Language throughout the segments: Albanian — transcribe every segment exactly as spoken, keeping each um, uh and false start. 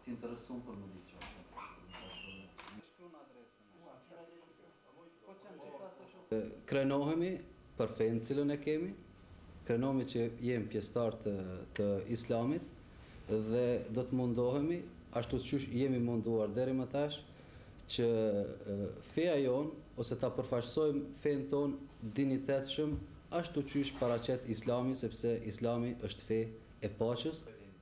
Të interesuar për më diçka. Krenohemi për fenë cilën e kemi, krenohemi që jemi pjesëtar të, të islamit dhe do të mundohemi, ashtu siç jemi munduar deri më tash, që feja jonë, ose ta përfaqësojmë fenë tonë dinitetshëm, ashtu siç paraqet Islami, sepse Islami është fe e paqes.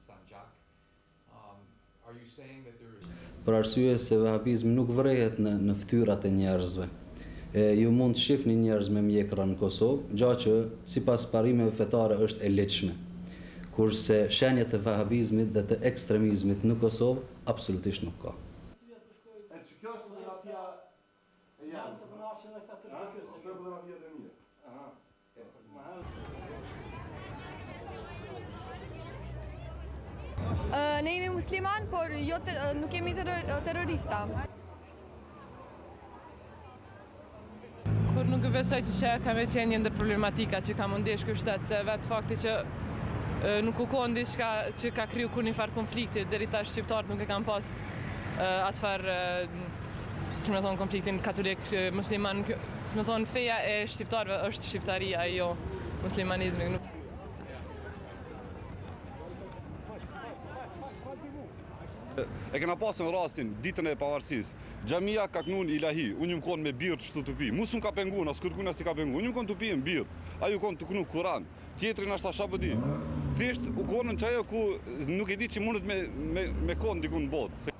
Për arsye se vahabizmi nuk vërehet në, në fytyrat e njerëzve. E, ju mund të shihni njerëz me mjekra në Kosovë, gjë që sipas parimeve fetare është e lehtëshme. Kurse shenjat e vahabizmit dhe të ekstremizmit në Kosovë absolutisht nuk ka. Uh, ne jemi musliman, por jo te, uh, nuk jemi terror, terrorista. Por nuk e besoj që që ka me qenë një ndër problematika që ka mundesh ky shtet, se vetë fakti që uh, nuk u konë diçka që ka kriju kur një farë konflikti, deri tash shqiptarët nuk e kanë pas uh, atë farë, uh, që me thonë, konfliktin katolik, uh, musliman, që me thonë, feja e shqiptarëve është shqiptaria, jo muslimanizmi. Nuk... E kena pasën rastin, ditën e pavarësisë. Xhamia ka knun ilahi, unë më konë me birë të shtu të pi. Musë më ka pengun, asë kërkuna si ka pengun. Unë më konë të pi në birë, a ju konë të knu Kuran. Tjetërin ashtë asha bëdi. Thjesht u konën që ajo ku nuk e di që mundet me, me, me konë dikun në botë.